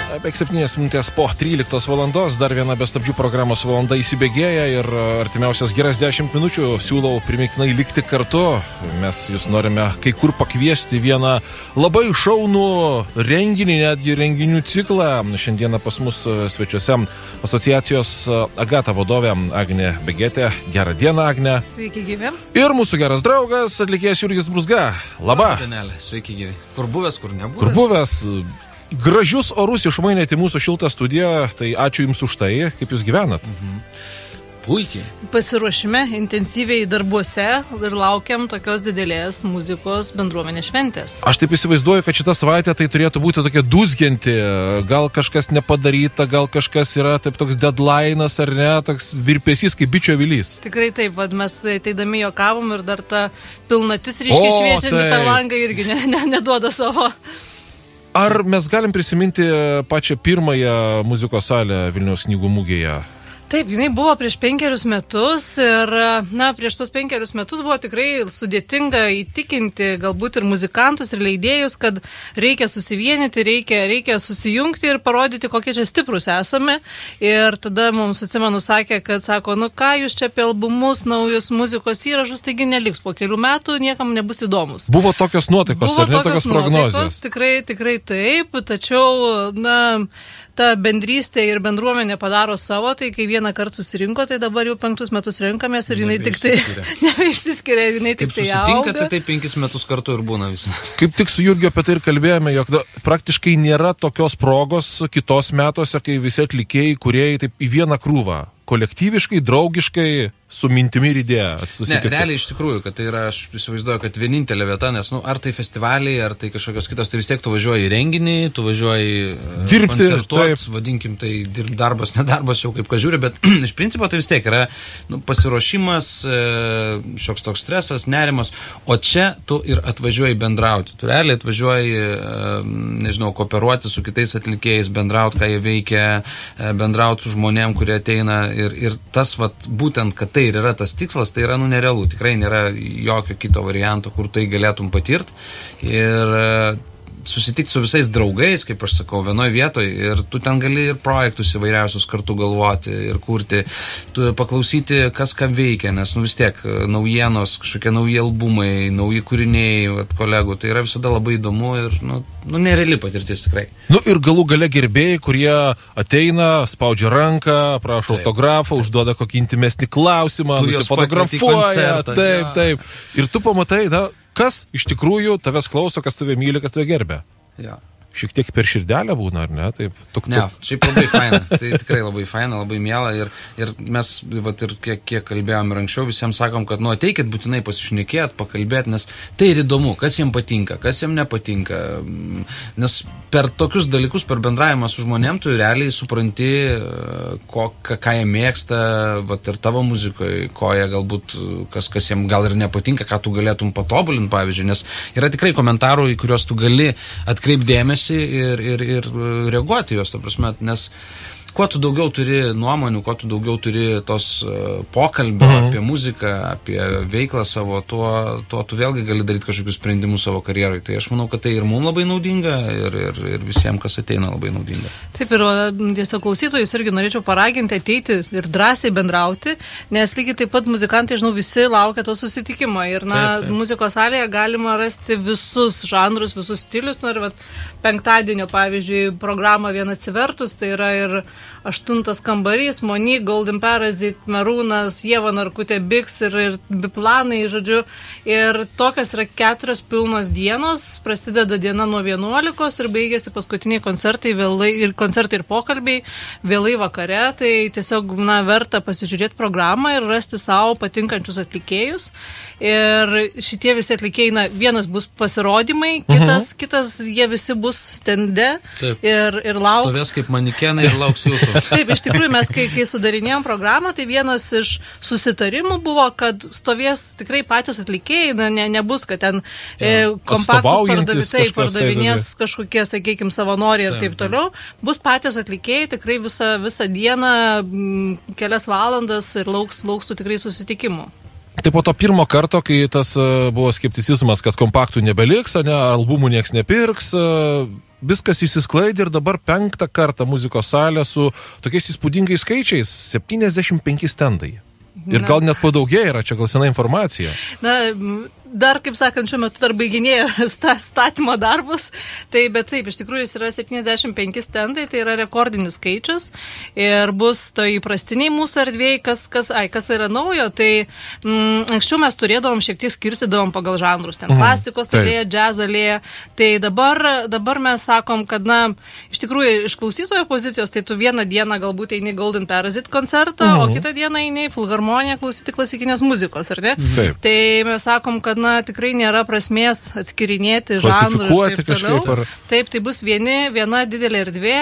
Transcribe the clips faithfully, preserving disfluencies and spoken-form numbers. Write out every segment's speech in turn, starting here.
Beveik septynios minutės po tryliktos valandos, dar viena be stabdžių programos valanda įsibėgėja ir artimiausias geras dešimt minučių siūlau primiktinai likti kartu. Mes jūs norime kai kur pakviesti vieną labai šaunų renginį, netgi renginių ciklą. Šiandieną pas mus svečiuose asociacijos Agata vadovė Agnė Begėtė. Gerą dieną, Agnė. Sveiki gyvi. Ir mūsų geras draugas, atlikėjas Jurgis Brūzga. Laba. Laba, sveiki gyvi. Kur buvęs, kur nebuvęs? Kur buvęs. Gražius orus išmainėte mūsų šiltą studiją, tai ačiū Jums už tai. Kaip Jūs gyvenat? Mhm. Puikiai. Pasiruošime intensyviai darbuose ir laukiam tokios didelės muzikos bendruomenės šventės. Aš taip įsivaizduoju, kad šitą savaitę tai turėtų būti tokia dūzgianti. Gal kažkas nepadaryta, gal kažkas yra taip toks deadline'as ar ne, toks virpesys kaip bičio avilys. Tikrai taip, vad mes teidami juokavom ir dar ta pilnatis ryškiai šviečianti per langą irgi ne, ne, neduoda savo. Ar mes galim prisiminti pačią pirmąją muzikos salę Vilniaus knygų mugėje? Taip, jinai buvo prieš penkerius metus ir, na, prieš tos penkerius metus buvo tikrai sudėtinga įtikinti galbūt ir muzikantus, ir leidėjus, kad reikia susivienyti, reikia, reikia susijungti ir parodyti, kokie čia stiprus esame. Ir tada mums, atsimenu, sakė, kad sako, nu ką jūs čia apie albumus, naujus muzikos įrašus, taigi neliks po kelių metų, niekam nebus įdomus. Buvo tokios nuotaikos, buvo ar ne tokios prognozės? Nuotaikos, tikrai, tikrai taip, tačiau, na, ta bendrystė ir bendruomenė padaro savo, tai kai vieną kartą susirinko, tai dabar jau penktus metus renkamės ir jinai tik tai nebeišsiskiria, jinai tik tai auga. Kaip susitinka, tai tai penkis metus kartu ir būna visi. Kaip tik su Jurgiu apie tai ir kalbėjome, jog da, praktiškai nėra tokios progos kitos metuose, kai visi atlikėjai, kūrėjai taip į vieną krūvą, kolektyviškai, draugiškai, su mintimi ir idėja susitikti. Ne, realiai iš tikrųjų, kad tai yra, aš įsivaizduoju, kad vienintelė vieta, nes, nu, ar tai festivaliai, ar tai kažkokios kitos, tai vis tiek tu važiuoji į renginį, tu važiuoji dirbti, koncertuot, vadinkim, tai dirb, darbas, nedarbas, jau kaip ką žiūri, bet iš principo tai vis tiek yra, nu, pasiruošimas, šioks toks stresas, nerimas, o čia tu ir atvažiuoji bendrauti. Tu realiai atvažiuoji, nežinau, kooperuoti su kitais atlikėjais, bendrauti, ką jie veikia, bendrauti su žmonėm, kurie ateina ir, ir tas, vat, būtent, kad tai ir yra tas tikslas, tai yra, nu, nerealu. Tikrai nėra jokio kito varianto, kur tai galėtum patirti. Ir susitikti su visais draugais, kaip aš sakau, vienoje vietoje, ir tu ten gali ir projektus įvairiausius kartu galvoti ir kurti, tu paklausyti, kas ką veikia, nes, nu, vis tiek naujienos, kažkokie nauji albumai, nauji kūriniai, vat, kolegų, tai yra visada labai įdomu ir, nu, nu nereali patirtis tikrai. Nu ir galų gale gerbėjai, kurie ateina, spaudžia ranką, prašo taip. Autografą, užduoda kokį intimesnį klausimą, nusifotografuoja, taip, taip. Ir tu pamatai, na, kas iš tikrųjų tavęs klauso, kas tave myli, kas tave gerbia. Ja. Šiek tiek per širdelę būna, ar ne? Taip, tuk, tuk. Ne, šiaip labai faina, tai tikrai labai faina, labai miela ir, ir mes, vat, ir kiek, kiek kalbėjom ir anksčiau, visiems sakom, kad, nu, ateikit būtinai pasišnekėt, pakalbėt, nes tai ir įdomu, kas jiems patinka, kas jiems nepatinka, nes per tokius dalykus, per bendravimą su žmonėm, tu realiai supranti, ko, ką jie mėgsta, vat, ir tavo muzikoje, ko jie galbūt, kas, kas jiems gal ir nepatinka, ką tu galėtum patobulinti, pavyzdžiui, nes yra tikrai komentarų, į kuriuos tu gali atkreipdėmėsi ir, ir, ir reaguoti juos, ta prasme, nes kuo tu daugiau turi nuomonių, kuo tu daugiau turi tos uh, pokalbio mhm. apie muziką, apie veiklą savo, tuo, tuo tu vėlgi gali daryti kažkokius sprendimus savo karjerai. Tai aš manau, kad tai ir mums labai naudinga ir, ir, ir visiems, kas ateina, labai naudinga. Taip, ir tiesiog klausytojus irgi norėčiau paraginti ateiti ir drąsiai bendrauti, nes lygiai taip pat muzikantai, žinau, visi laukia to susitikimo ir, na, taip, taip. Muzikos salėje galima rasti visus žanrus, visus stilius, nu ir vat, penktadienio, pavyzdžiui, programą vieną atsivertus, tai yra ir aštuntas kambarys, Monique, Golden Parasite, Merūnas, Ieva Narkutė, Biks ir, ir Biplanai, žodžiu. Ir tokios yra keturios pilnos dienos, prasideda diena nuo vienuolikos ir baigėsi paskutiniai koncertai, vėlai, ir koncertai ir pokalbiai vėlai vakare. Tai tiesiog, na, verta pasižiūrėti programą ir rasti savo patinkančius atlikėjus. Ir šitie visi atlikėjai, na, vienas bus pasirodymai, kitas, mhm. kitas jie visi bus stende ir, ir lauks. Stovės kaip manikenai ir lauks jūsų. Taip, iš tikrųjų mes, kai, kai sudarinėjom programą, tai vienas iš susitarimų buvo, kad stovės tikrai patys atlikėjai, na, ne, nebus, kad ten ja, e, kompaktus pardavi, taip, pardavinės tai, kažkokie, sakykime, savanoriai ir taip, taip toliau. Bus patys atlikėjai tikrai visą, visą dieną, m, kelias valandas ir lauks, lauks tų tikrai susitikimų. Tai po to pirmo karto, kai tas uh, buvo skepticizmas, kad kompaktų nebeliks, ne, albumų nieks nepirks, uh, viskas įsisklaidė ir dabar penktą kartą muzikos salė su tokiais įspūdingais skaičiais – septyniasdešimt penki stendai. Ir gal net padaugėja yra, čia gal sena informacija. Na, dar, kaip sakant, šiuo metu dar baiginėja statymo darbus, tai bet taip, iš tikrųjų jis yra septyniasdešimt penki stendai, tai yra rekordinis skaičius ir bus to įprastiniai mūsų erdvėjai, kas, kas, ai, kas yra naujo, tai mm, anksčiau mes turėdavom šiek tiek skirstydavom pagal žanrus, ten mhm, klasikos alėja, džiazo alėja, tai dabar, dabar mes sakom, kad, na, iš tikrųjų, iš klausytojo pozicijos, tai tu vieną dieną galbūt eini Golden Parasite koncertą, mhm, o kitą dieną eini Filharmoniją klausyti klasikinės muzikos, ar ne? Taip. Tai mes sakom, kad na, tikrai nėra prasmės atskirinėti žanrų ir taip toliau. Ar... Taip, tai bus vieni, viena didelė erdvė,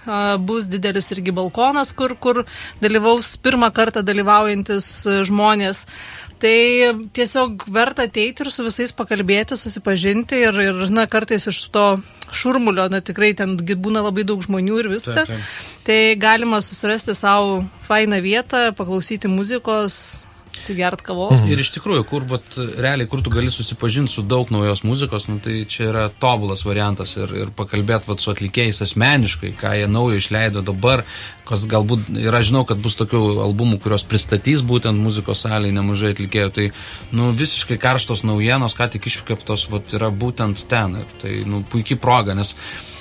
bus didelis irgi balkonas, kur, kur dalyvaus pirmą kartą dalyvaujantis žmonės. Tai tiesiog verta ateiti ir su visais pakalbėti, susipažinti ir, ir na, kartais iš to šurmulio, na, tikrai ten būna labai daug žmonių ir viską. Taip, taip. Tai galima susirasti savo fainą vietą, paklausyti muzikos, atsigert kavos. Ir iš tikrųjų, kur, vat, realiai, kur tu gali susipažinti su daug naujos muzikos, nu, tai čia yra tobulas variantas ir, ir pakalbėti vat, su atlikėjais asmeniškai, ką jie naujo išleido dabar, kas galbūt, ir aš žinau, kad bus tokių albumų, kurios pristatys būtent muzikos salėje nemažai atlikėjų, tai nu, visiškai karštos naujienos, ką tik iškeptos, vat, yra būtent ten. Ir tai nu, puikiai proga, nes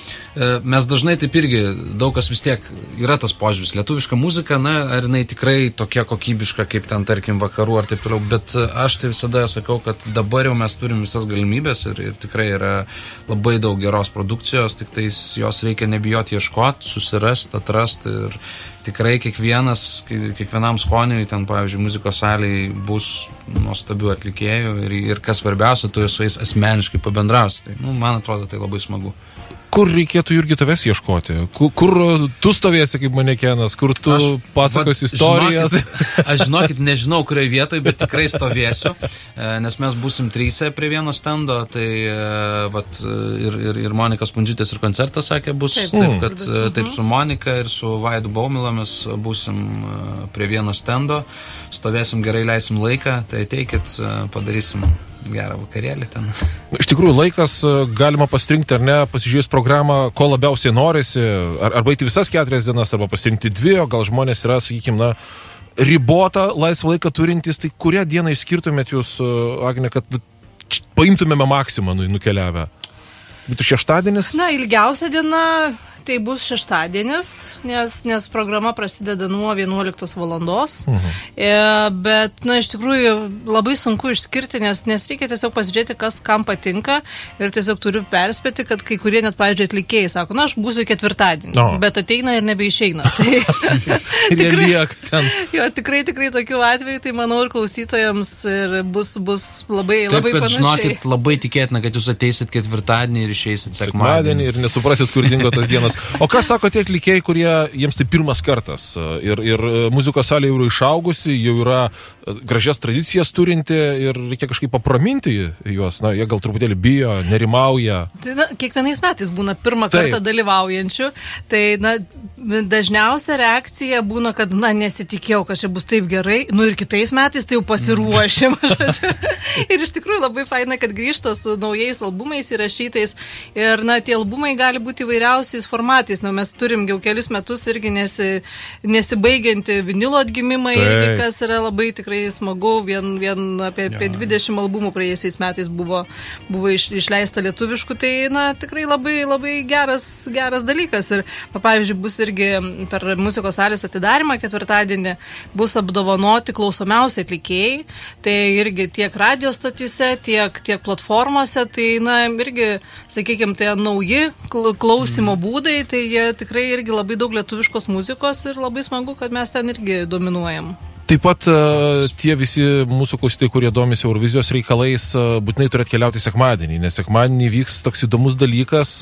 mes dažnai taip irgi, daug kas vis tiek yra tas požiūris. Lietuviška muzika, na, ar jinai tikrai tokia kokybiška, kaip ten, tarkim, vakarų ar taip toliau, bet aš tai visada sakau, kad dabar jau mes turim visas galimybės ir, ir tikrai yra labai daug geros produkcijos, tik tais jos reikia nebijoti ieškoti, susirasti, atrasti ir tikrai kiekvienas, kiekvienam skoniui, ten, pavyzdžiui, muzikos salėje bus nuostabių atlikėjų ir, ir kas svarbiausia, tu su jais asmeniškai pabendrausi. Tai, nu, man atrodo, tai labai smagu. Kur reikėtų, Jurgi, tavęs ieškoti? Kur, kur tu stovėsi kaip manekenas? Kur tu aš, pasakos vat, istorijas? Žinokit, aš žinokit, nežinau, kurioje vietoje, bet tikrai stovėsiu, nes mes būsim tryse prie vieno stendo, tai vat, ir, ir, ir Monikos Punžytės ir koncertas, sakė, bus taip, taip, kad, taip su Monika ir su Vaidu Baumila mes būsim prie vieno stendo, stovėsim gerai, leisim laiką, tai ateikit, padarysim gerą vakarėlį ten. Iš tikrųjų, laikas galima pasirinkti ar ne, pasižiūrėjus programą, ko labiausiai norisi, ar, arba eiti visas keturias dienas, arba pasirinkti dvi, o gal žmonės yra, sakykime, na, ribotą laisvą laiką turintys, tai kurią dieną išskirtumėt jūs, Agne, kad paimtumėme maksimą nukeliavę? Būtų šeštadienis? Na, ilgiausia diena tai bus šeštadienis, nes, nes programa prasideda nuo vienuoliktos valandos, uh-huh. e, bet, na, iš tikrųjų labai sunku išskirti, nes, nes reikia tiesiog pasižiūrėti, kas kam patinka ir tiesiog turiu perspėti, kad kai kurie net, pavyzdžiui, atlikėjai sako, na, aš būsiu ketvirtadienį, no. bet ateina ir nebeišeina. Tai, tikrai, ten. Jo, tikrai, tikrai tokių atvejų, tai manau ir klausytojams ir bus, bus labai, taip, labai kad, panašiai. Žinokit, labai tikėtina, kad jūs ateisit ketvirtadienį ir išeisit sekmadienį. Ir nesuprasit, kur dingo tas dienas. O ką sako tie atlikėjai, kurie jiems tai pirmas kartas ir, ir muzikos salė jau yra išaugusi, jau yra gražias tradicijas turinti ir reikia kažkaip papraminti juos, na, jie gal truputėlį bijo, nerimauja. Tai, na, kiekvienais metais būna pirmą Taip. kartą dalyvaujančių, tai, na, dažniausia reakcija būna, kad, na, nesitikėjau, kad čia bus taip gerai, nu ir kitais metais tai jau pasiruošim. Ir iš tikrųjų labai faina, kad grįžta su naujais albumais įrašytais ir, na, tie albumai gali būti įvairiausiais formatais. Na, mes turim jau kelis metus irgi nesi, nesibaigianti vinilo atgimimą Taip. irgi, kas yra labai tikrai smagu. Vien, vien apie, apie dvidešimt albumų praėjusiais metais buvo, buvo iš, išleista lietuviškų. Tai, na, tikrai labai, labai geras, geras dalykas. Ir, pavyzdžiui, bus irgi per muzikos salės atidarimą ketvirtadienį bus apdovanoti klausomiausi atlikėjai. Tai irgi tiek radio stotyse, tiek, tiek platformose. Tai, na, irgi, sakykime, tai nauji klausimo būdai. Tai jie tikrai irgi labai daug lietuviškos muzikos ir labai smagu, kad mes ten irgi dominuojam. Taip pat tie visi mūsų klausytojai, kurie domisi Eurovizijos reikalais, būtinai turi atkeliauti sekmadienį, nes sekmadienį vyks toks įdomus dalykas,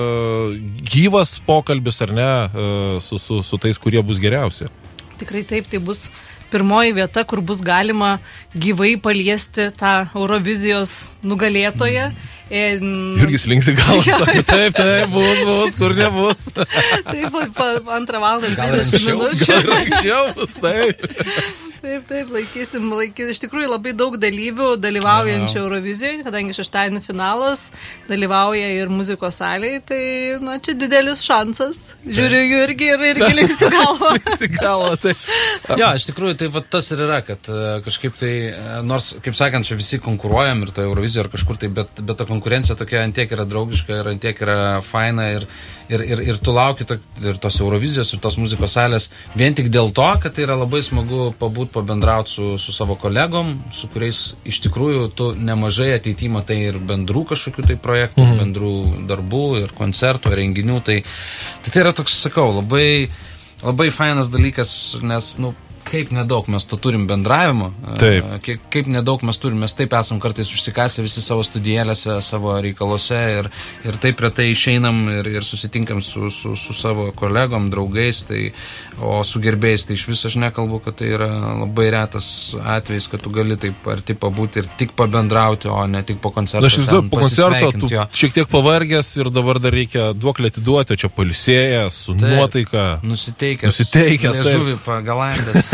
gyvas pokalbis, ar ne, su, su, su tais, kurie bus geriausi. Tikrai taip, tai bus pirmoji vieta, kur bus galima gyvai paliesti tą Eurovizijos nugalėtoją. Jurgis linksi galvą, sako, taip, taip, bus, bus, kur nebus. Taip, pa, antrą valandą dvidešimt minučių. Gal anksčiau bus, taip. Taip, taip, laikysim, laikysim. Iš tikrųjų labai daug dalyvių dalyvaujančių Eurovizijoje, kadangi šeštadienį finalas dalyvauja ir muzikos salėje, tai, na, čia didelis šansas. Žiūriu jų irgi ir irgi linksiu galvą. Linksiu galvą, tai. Jo, iš tikrųjų, tai va, tas ir yra, kad kažkaip tai, nors, kaip sakant, čia visi konkuruojam ir to Eurovizijoje ar kažkur tai, bet, bet ta konkurencija tokia antiek yra draugiška ir antiek yra faina ir, ir, ir, ir tu lauki to, ir tos Eurovizijos ir tos muzikos salės vien tik dėl to, kad tai yra labai smagu pabūt pabendrauti su, su savo kolegom, su kuriais iš tikrųjų tu nemažai ateityje matai ir bendrų kažkokių tai projektų, mm. bendrų darbų ir koncertų, ir renginių. Tai, tai tai yra toks, sakau, labai, labai fainas dalykas, nes, nu, kaip nedaug mes to turim bendravimo, kaip, kaip nedaug mes turim, mes taip esam kartais užsikasę visi savo studijėlėse, savo reikaluose ir, ir taip retai išeinam ir, ir susitinkam su, su, su savo kolegom, draugais, tai, o su gerbėjais, tai iš viso aš nekalbu, kad tai yra labai retas atvejis, kad tu gali taip arti pabūti ir tik pabendrauti, o ne tik po koncerto. Na, aš žinau, po koncerto tu jo. Šiek tiek pavargęs ir dabar dar reikia duoklę atiduoti, o čia pailsėjęs, su taip, nuotaika. Nusiteikęs. Nusiteikęs. Liežuvį pagalandęs.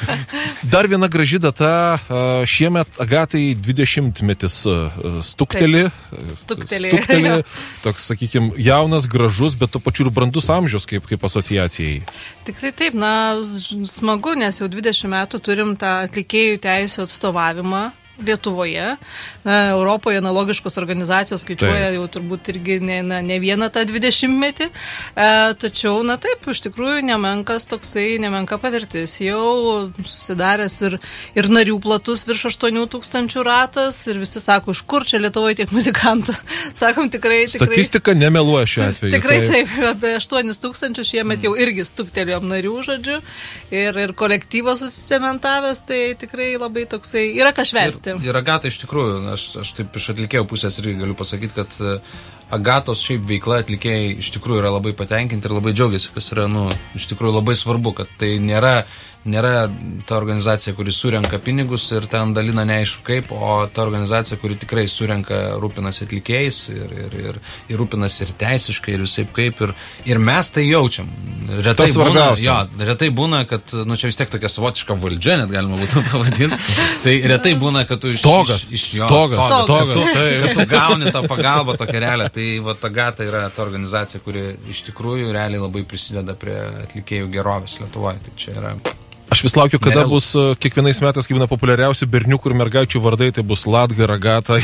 Dar viena graži data, šiemet Agatai dvidešimtmetis stukteli, stukteli, stukteli toks, sakykime, jaunas, gražus, bet to pačiu ir brandus amžius kaip, kaip asociacijai. Tikrai taip, na, smagu, nes jau dvidešimt metų turim tą atlikėjų teisų atstovavimą Lietuvoje. Na, Europoje analogiškos organizacijos skaičiuoja taip. Jau turbūt irgi ne, na, ne vieną tą dvidešimtmetį. E, tačiau, na taip, iš tikrųjų nemenkas toksai, nemenka patirtis. Jau susidaręs ir, ir narių platus virš aštuonių tūkstančių ratas ir visi sako, iš kur čia Lietuvoje tiek muzikantų. Sakom, tikrai, tikrai. Statistika nemeluoja šiuo atveju. Tikrai taip, taip apie aštuonis tūkstančius šiemet jau irgi stuktelėjom narių, žodžiu. Ir, ir kolektyvas susicementavęs, tai tikrai labai toksai, yra ką švęsti. Ir, ir Agata iš tikrųjų, aš, aš taip iš atlikėjų pusės irgi galiu pasakyti, kad Agatos šiaip veikla atlikėjai iš tikrųjų yra labai patenkinti ir labai džiaugiasi, kas yra, nu, iš tikrųjų labai svarbu, kad tai nėra nėra ta organizacija, kuri surenka pinigus ir ten dalina neaišku kaip, o ta organizacija, kuri tikrai surenka, rūpinasi atlikėjais ir, ir, ir, ir rūpinasi ir teisiškai ir visaip kaip. Ir, ir mes tai jaučiam. Retai būna, jo, retai būna, kad, nu čia vis tiek tokia savotiška valdžia, net galima būtų pavadinti. Tai retai būna, kad tu iš... Stogas. Iš, iš jo, stogas. Stogas. Stogas. Kad, tu, kad tu gauni tą pagalbą, tokią realią. Tai va, Agata yra ta organizacija, kuri iš tikrųjų realiai labai prisideda prie atlikėjų gerovės Lietuvoje. Tai čia yra... Aš vis laukiu, kada Nereal. Bus kiekvienais metais, kai būna populiariausių berniukų ir mergaičių vardai, tai bus Latga, Agata,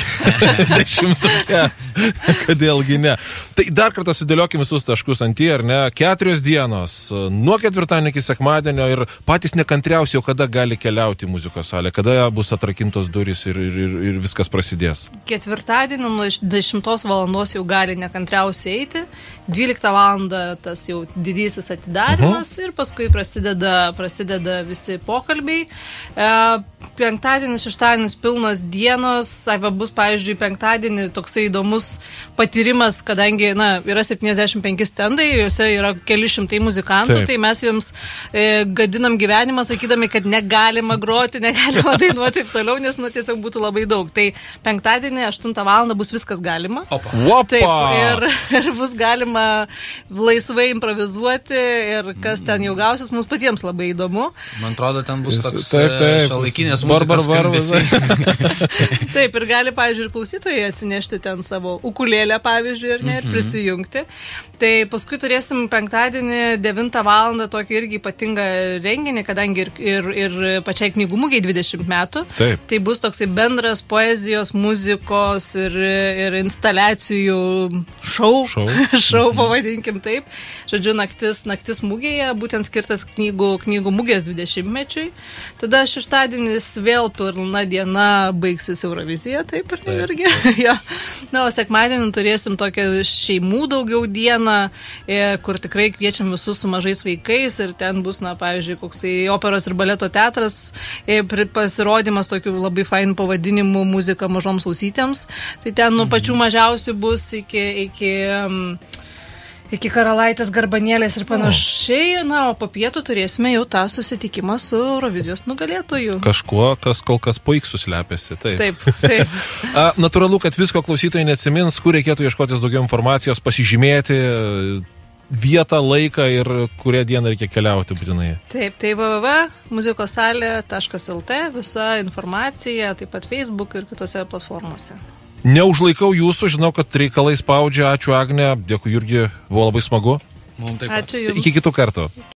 dešimtukė, kodėlgi ne. Tai dar kartą sudėliokim visus taškus ant į, ar ne, keturios dienos, nuo ketvirtadienio iki sekmadienio ir patys nekantriausi, jau kada gali keliauti į muzikos salę, kada bus atrakintos durys ir, ir, ir, ir viskas prasidės. Ketvirtadienį nuo dešimtos valandos jau gali nekantriausiai eiti, dvyliktą valandą tas jau didysis atidarimas uh-huh. ir paskui prasideda, prasideda visi pokalbiai. E, penktadienis, šeštadienis pilnos dienos, arba bus, pavyzdžiui, penktadienį toksai įdomus patyrimas, kadangi, na, yra septyniasdešimt penki stendai, juose yra keli šimtai muzikantų, taip. Tai mes jiems e, gadinam gyvenimą, sakydami, kad negalima groti, negalima dainuoti taip toliau, nes, nu, tiesiog būtų labai daug. Tai penktadienį, aštuntą valandą bus viskas galima. Opa. Opa. Taip, ir, ir bus galima laisvai improvizuoti ir kas ten jau gausis, mums patiems labai įdomu. Man atrodo, ten bus toks taip, taip. šiuolaikinės muzikos skambesiai. Taip, ir gali, pavyzdžiui, ir klausytojai atsinešti ten savo ukulėlę, pavyzdžiui, ir ne, ir prisijungti. Tai paskui turėsim penktadienį devintą valandą tokį irgi ypatingą renginį, kadangi ir, ir, ir pačiai knygų mugiai dvidešimt metų. Taip. Tai bus toksai bendras poezijos, muzikos ir, ir instaliacijų šou, šou. šou pavadinkim taip. Žodžiu, naktis, naktis mugėje, būtent skirtas knygų, knygų mugės dvidešimtmečiui. Tada šeštadienis vėl pilna diena baigsis Eurovizija, taip ir tai irgi. Ja. Na, o sekmadienį turėsim tokią šeimų daugiau dieną, kur tikrai kviečiam visus su mažais vaikais ir ten bus, na, pavyzdžiui, koksai operos ir baleto teatras, pasirodymas tokių labai fainų pavadinimų muzika mažoms ausytėms. Tai ten nuo pačių mažiausių bus iki, iki iki karalaitės, garbanėlės ir panašiai, na, o po pietų turėsime jau tą susitikimą su Eurovizijos nugalėtoju. Kažkuo, kas kol kas poiksus slepiasi, taip. Taip, taip. A, natūralu, kad visko klausytojai neatsimins, kur reikėtų ieškotis daugiau informacijos, pasižymėti, vietą, laiką ir kurią dieną reikia keliauti būtinai. Taip, tai w w w taškas muzikosalė taškas l t, visa informacija, taip pat Facebook ir kitose platformose. Neužlaikau jūsų, žinau, kad reikalai spaudžia. Ačiū, Agne, dėkui, Jurgi, buvo labai smagu. Mums taip pat. Ačiū Jums. Iki kitų kartų.